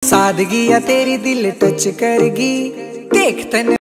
सादगी या तेरी दिल टच करगी, देख तने